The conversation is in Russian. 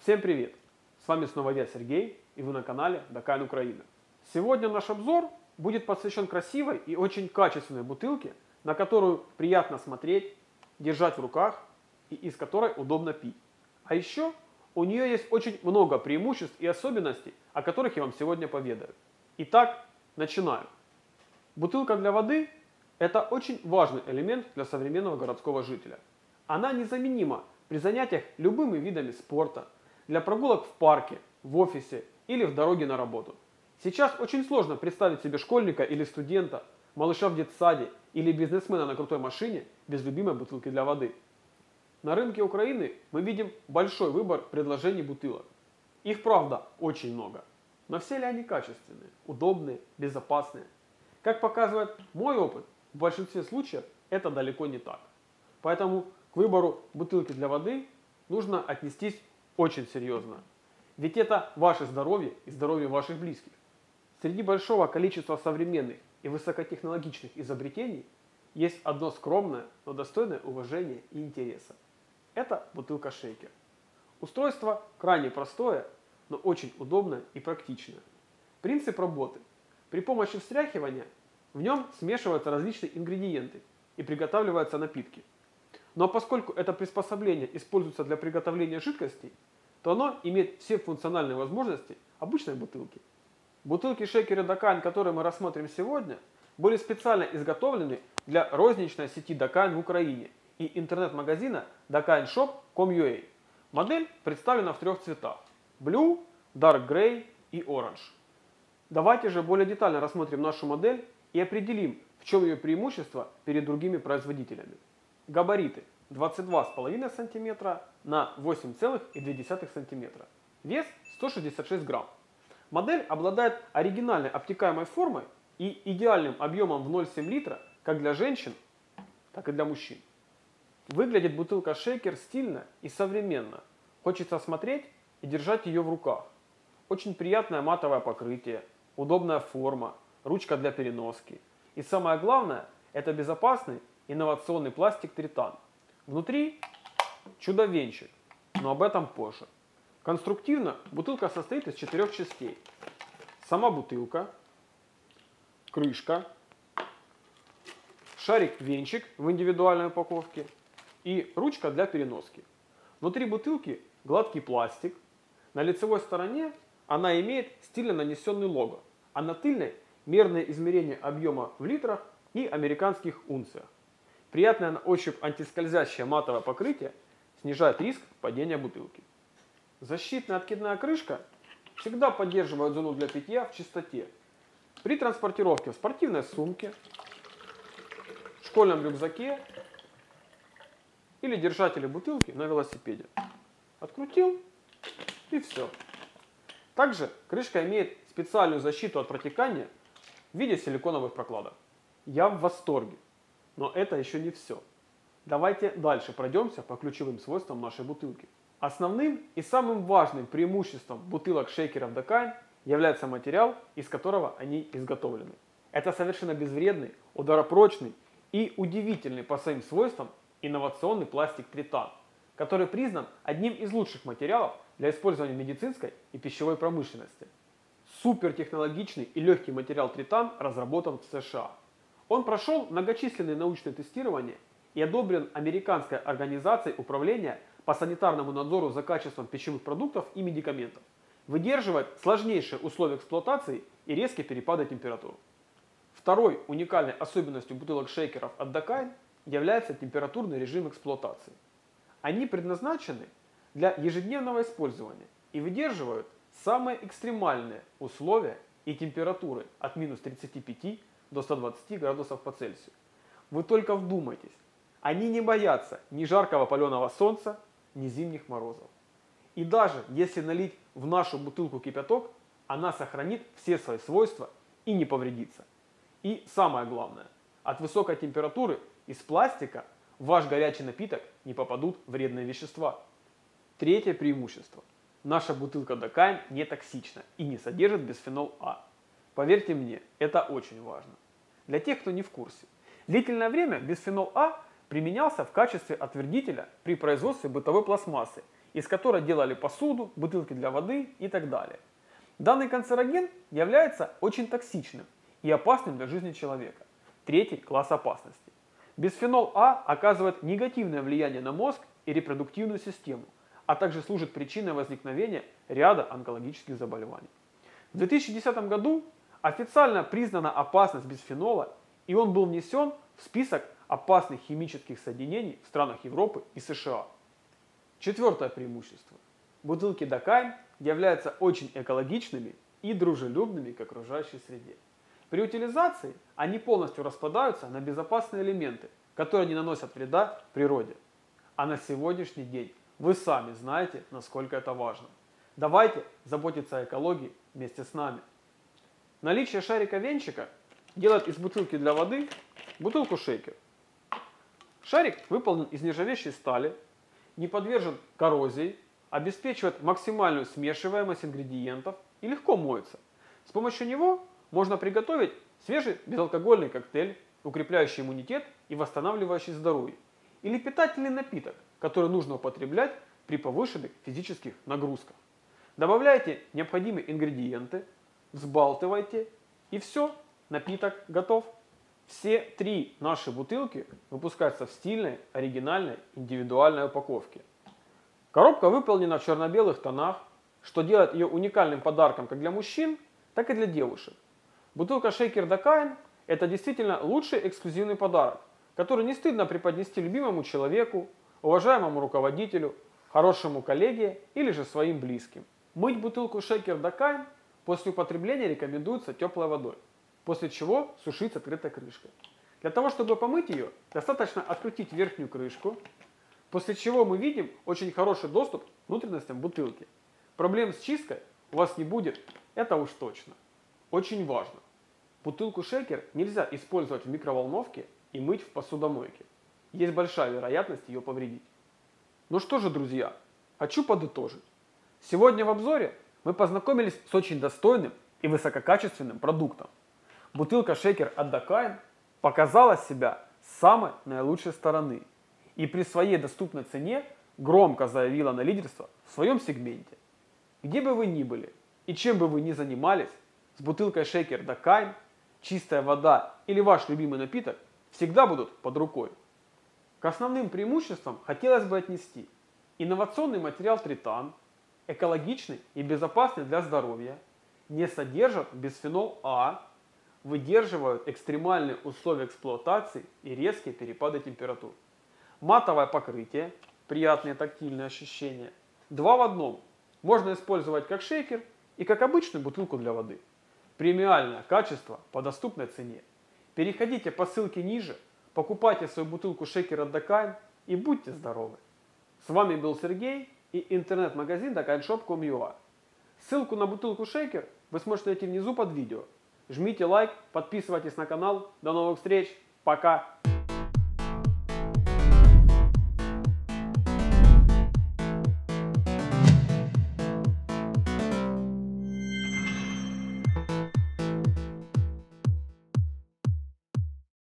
Всем привет! С вами снова я, Сергей, и вы на канале Дакайн Украина. Сегодня наш обзор будет посвящен красивой и очень качественной бутылке, на которую приятно смотреть, держать в руках и из которой удобно пить. А еще у нее есть очень много преимуществ и особенностей, о которых я вам сегодня поведаю. Итак, начинаю. Бутылка для воды – это очень важный элемент для современного городского жителя. Она незаменима при занятиях любыми видами спорта, для прогулок в парке, в офисе или в дороге на работу. Сейчас очень сложно представить себе школьника или студента, малыша в детсаде или бизнесмена на крутой машине без любимой бутылки для воды. На рынке Украины мы видим большой выбор предложений бутылок. Их, правда, очень много. Но все ли они качественные, удобные, безопасные? Как показывает мой опыт, в большинстве случаев это далеко не так. Поэтому к выбору бутылки для воды нужно отнестись очень серьезно. Ведь это ваше здоровье и здоровье ваших близких. Среди большого количества современных и высокотехнологичных изобретений есть одно скромное, но достойное уважения и интереса. Это бутылка-шейкер. Устройство крайне простое, но очень удобное и практичное. Принцип работы. При помощи встряхивания в нем смешиваются различные ингредиенты и приготавливаются напитки. Но поскольку это приспособление используется для приготовления жидкостей, то оно имеет все функциональные возможности обычной бутылки. Бутылки-шейкеры Дакайн, которые мы рассмотрим сегодня, были специально изготовлены для розничной сети Дакайн в Украине и интернет-магазина dakainshop.com.ua. Модель представлена в трех цветах – Blue, Dark Grey и Orange. Давайте же более детально рассмотрим нашу модель и определим, в чем ее преимущество перед другими производителями. Габариты 22,5 см на 8,2 см. Вес 166 грамм. Модель обладает оригинальной обтекаемой формой и идеальным объемом в 0,7 литра как для женщин, так и для мужчин. Выглядит бутылка-шейкер стильно и современно. Хочется смотреть и держать ее в руках. Очень приятное матовое покрытие, удобная форма, ручка для переноски. И самое главное, это безопасный инновационный пластик Тритан. Внутри чудо-венчик, но об этом позже. Конструктивно бутылка состоит из 4 частей. Сама бутылка, крышка, шарик-венчик в индивидуальной упаковке и ручка для переноски. Внутри бутылки гладкий пластик. На лицевой стороне она имеет стильно нанесенный лого, а на тыльной мерное измерение объема в литрах и американских унциях. Приятное на ощупь антискользящее матовое покрытие снижает риск падения бутылки. Защитная откидная крышка всегда поддерживает зону для питья в чистоте. При транспортировке в спортивной сумке, школьном рюкзаке или держателе бутылки на велосипеде. Открутил и все. Также крышка имеет специальную защиту от протекания в виде силиконовых прокладок. Я в восторге. Но это еще не все. Давайте дальше пройдемся по ключевым свойствам нашей бутылки. Основным и самым важным преимуществом бутылок-шейкеров Дакайн является материал, из которого они изготовлены. Это совершенно безвредный, ударопрочный и удивительный по своим свойствам инновационный пластик Тритан, который признан одним из лучших материалов для использования в медицинской и пищевой промышленности. Супертехнологичный и легкий материал Тритан разработан в США. Он прошел многочисленные научные тестирования и одобрен Американской организацией управления по санитарному надзору за качеством пищевых продуктов и медикаментов. Выдерживает сложнейшие условия эксплуатации и резкие перепады температур. Второй уникальной особенностью бутылок-шейкеров от Дакайн является температурный режим эксплуатации. Они предназначены для ежедневного использования и выдерживают самые экстремальные условия и температуры от минус 35 до 120 градусов по Цельсию. Вы только вдумайтесь, они не боятся ни жаркого паленого солнца, ни зимних морозов. И даже если налить в нашу бутылку кипяток, она сохранит все свои свойства и не повредится. И самое главное, от высокой температуры из пластика в ваш горячий напиток не попадут вредные вещества. Третье преимущество. Наша бутылка Дакайн не токсична и не содержит бисфенол А. Поверьте мне, это очень важно. Для тех, кто не в курсе. Длительное время бисфенол А применялся в качестве отвердителя при производстве бытовой пластмассы из которой делали посуду, бутылки для воды и так далее. Данный канцероген является очень токсичным и опасным для жизни человека. Третий класс опасности. Бисфенол А оказывает негативное влияние на мозг и репродуктивную систему, а также служит причиной возникновения ряда онкологических заболеваний. В 2010 году официально признана опасность бисфенола, и он был внесен в список опасных химических соединений в странах Европы и США. Четвертое преимущество. Бутылки Dakine являются очень экологичными и дружелюбными к окружающей среде. При утилизации они полностью распадаются на безопасные элементы, которые не наносят вреда природе. А на сегодняшний день вы сами знаете, насколько это важно. Давайте заботиться о экологии вместе с нами. Наличие шарика-венчика делает из бутылки для воды бутылку-шейкер. Шарик выполнен из нержавеющей стали, не подвержен коррозии, обеспечивает максимальную смешиваемость ингредиентов и легко моется. С помощью него можно приготовить свежий безалкогольный коктейль, укрепляющий иммунитет и восстанавливающий здоровье, или питательный напиток, который нужно употреблять при повышенных физических нагрузках. Добавляйте необходимые ингредиенты, взбалтывайте, и все, напиток готов. Все три наши бутылки выпускаются в стильной, оригинальной, индивидуальной упаковке. Коробка выполнена в черно-белых тонах, что делает ее уникальным подарком как для мужчин, так и для девушек. Бутылка Shaker Dakine – это действительно лучший эксклюзивный подарок, который не стыдно преподнести любимому человеку, уважаемому руководителю, хорошему коллеге или же своим близким. Мыть бутылку Shaker Dakine после употребления рекомендуется теплой водой, после чего сушить с открытой крышкой. Для того, чтобы помыть ее, достаточно открутить верхнюю крышку, после чего мы видим очень хороший доступ к внутренностям бутылки. Проблем с чисткой у вас не будет, это уж точно. Очень важно. Бутылку шейкер нельзя использовать в микроволновке и мыть в посудомойке. Есть большая вероятность ее повредить. Ну что же, друзья, хочу подытожить. Сегодня в обзоре мы познакомились с очень достойным и высококачественным продуктом. Бутылка шейкер от Dakine показала себя с самой наилучшей стороны и при своей доступной цене громко заявила на лидерство в своем сегменте. Где бы вы ни были и чем бы вы ни занимались, с бутылкой шейкер Dakine чистая вода или ваш любимый напиток всегда будут под рукой. К основным преимуществам хотелось бы отнести инновационный материал тритан, экологичный и безопасный для здоровья, не содержат бисфенол А, выдерживают экстремальные условия эксплуатации и резкие перепады температур. Матовое покрытие, приятные тактильные ощущения. 2 в 1. Можно использовать как шейкер и как обычную бутылку для воды. Премиальное качество по доступной цене. Переходите по ссылке ниже, покупайте свою бутылку шейкер от Dakine и будьте здоровы. С вами был Сергей и интернет-магазин dakineshop.com.ua. Ссылку на бутылку шейкер вы сможете найти внизу под видео. Жмите лайк, подписывайтесь на канал. До новых встреч. Пока.